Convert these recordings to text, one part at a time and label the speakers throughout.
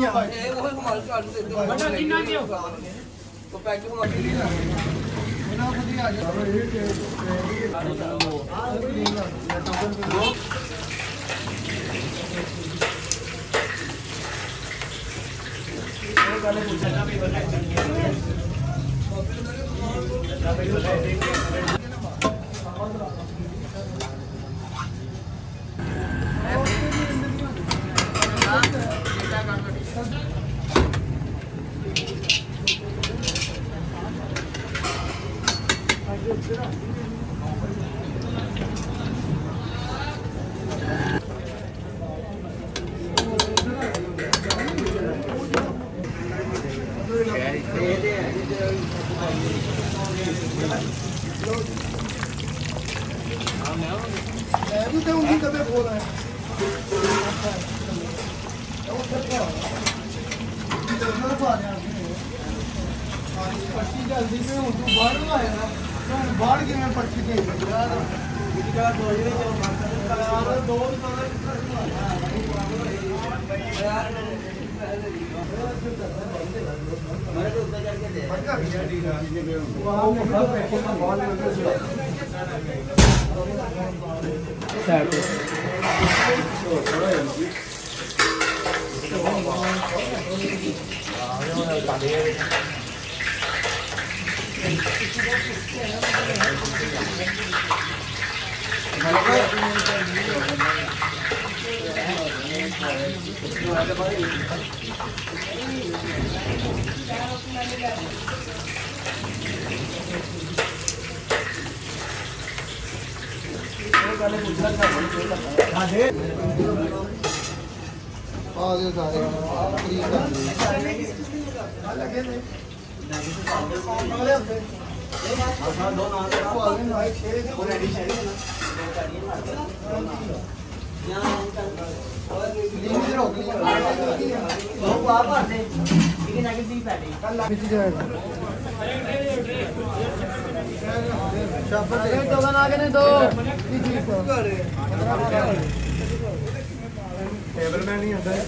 Speaker 1: table में नहीं आता है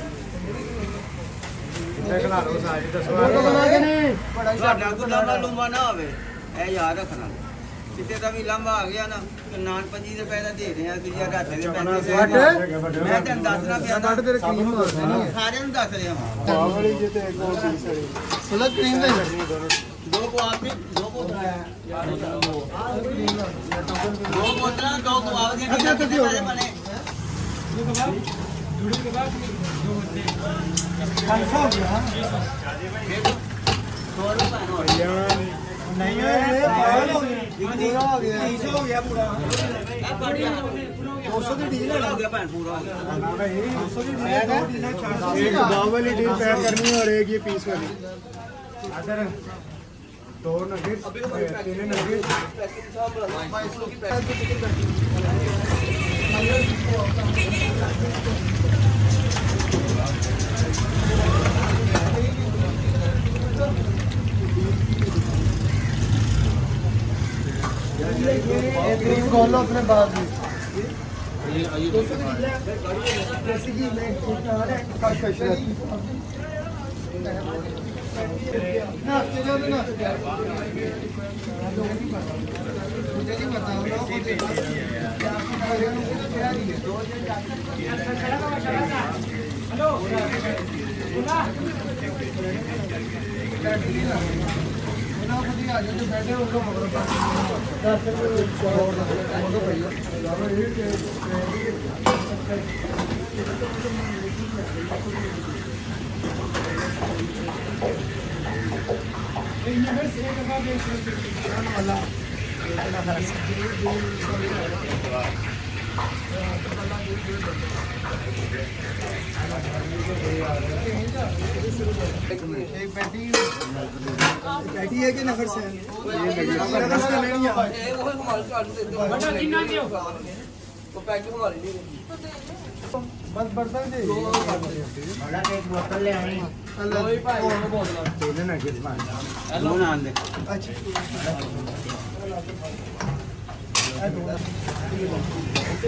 Speaker 1: खिला लो सारी
Speaker 2: लंबा ना हो याद रखना कितने का भी लंबा आ गया ना तो नान 25 रुपए का दे रहे हैं तुझे मैं तेन दसना पिया सारे दस रहे हैं दो को आप दो बोतल दो को आप बने नहीं है हो गया पूरा 200 की डील हो गया पैन पूरा हो गया 200 की डील एक दाव वाली डील पैक करनी है और एक ये पीस वाली अगर दो नगेट तीन नगेट
Speaker 1: बोलो अपने बाद में बैठे उनको एक पैटी है कि नगर से बस बर्तन दे एक बोतल ले आई अच्छा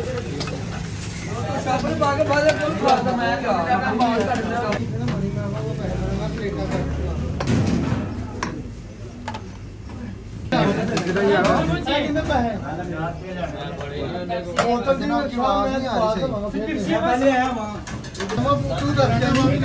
Speaker 1: मैं बेचदा ही यार कितने पैसे बोतल दी आवाज नहीं आ रही सही पहले आया वहां तू कर क्या मैं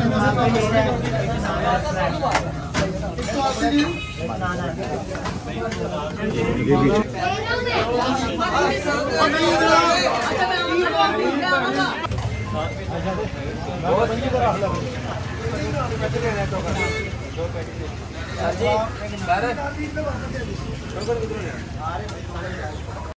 Speaker 2: जी